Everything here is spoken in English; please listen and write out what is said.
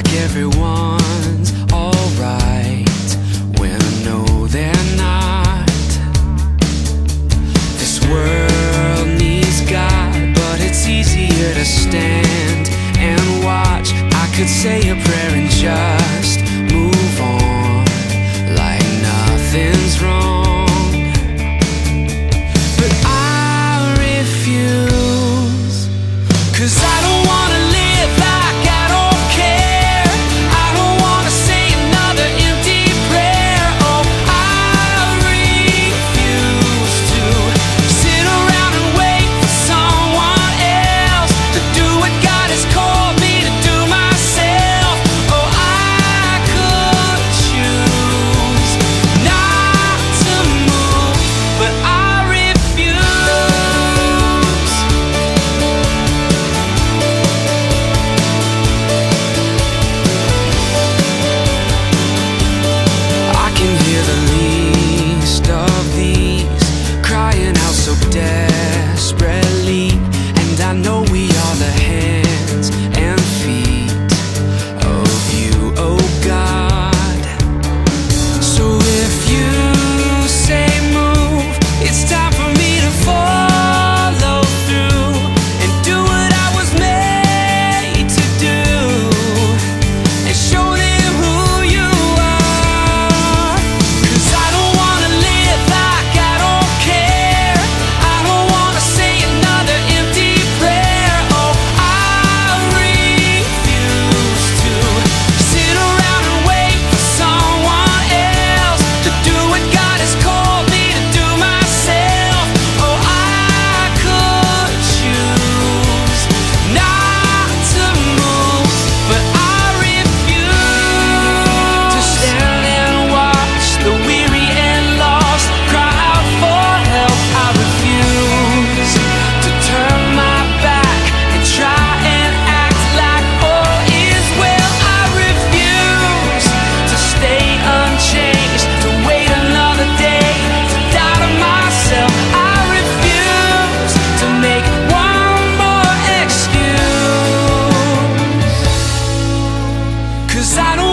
everyone's alright when I know they're not. This world needs God, but it's easier to stand and watch. I could say a prayer and just move on like nothing's wrong, but I refuse, 'cause I don't wanna live like I don't care. I don't wanna say another empty prayer. Oh, I refuse to sit around and wait for someone else to do what God has called me to do myself. Oh, I could choose not to move, but I refuse. I can hear the least of these crying out so desperately, and I know we are the hands and feet of you, oh God. So if you say move, it's time for me to follow through and do what I was made to do, and show them who you are. 'Cause I don't wanna live like I don't care. I don't wanna say another empty prayer. Oh, I refuse to sit around and wait for someone else to do what God has called me to do myself. Oh, I could choose not to move, but I refuse to stand and watch the weary and lost cry out for help. I refuse to turn my back and try and act like all is well. I refuse to stay unchanged, to wait another day, to die to myself. I refuse to make one more excuse, 'cause I don't